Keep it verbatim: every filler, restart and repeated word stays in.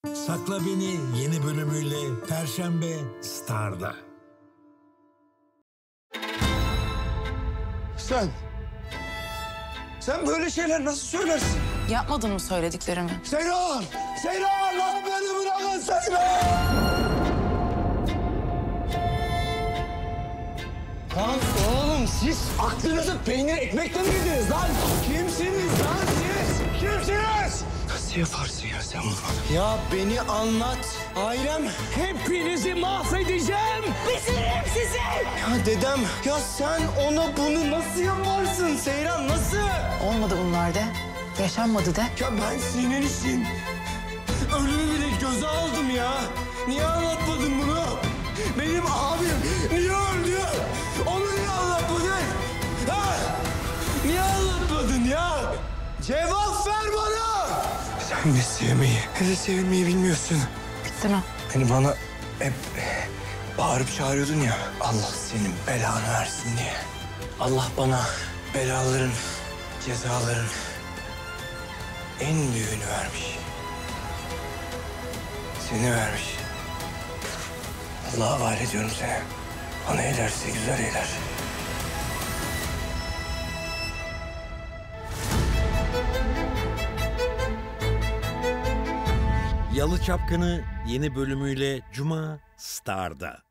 Sakla Beni yeni bölümüyle Perşembe Star'da. Sen... Sen böyle şeyler nasıl söylersin? Yapmadın mı söylediklerimi? Seyran! Seyran! Lan beni bırakın Seyran! Lan oğlum siz aklınızı peynir ekmekle mi yediniz lan? Kimsiniz lan siz? Kimsiniz? Nasıl yaparsın ya sen bunu? Ya beni anlat. Ailem hepinizi mahvedeceğim. Bitiririm sizi. Ya dedem ya sen ona bunu nasıl yaparsın Seyran nasıl? Olmadı bunlar de. Yaşanmadı de. Ya ben senin için ölümü bile göze aldım ya. Niye anlatmadın bunu? Benim abim niye öldü? Onu niye anlatmadın? Ha? Niye anlatmadın ya? Cevap ver bana! Sen ne sevmeyi, ne de sevilmeyi bilmiyorsun. Bitti mi? Hani bana hep bağırıp çağırıyordun ya. Allah senin belanı versin diye. Allah bana belaların, cezaların en büyüğünü vermiş. Seni vermiş. Allah'a havale ediyorum seni. Bana eylerse güzel eyler. Yalı Çapkını yeni bölümüyle Cuma Star'da.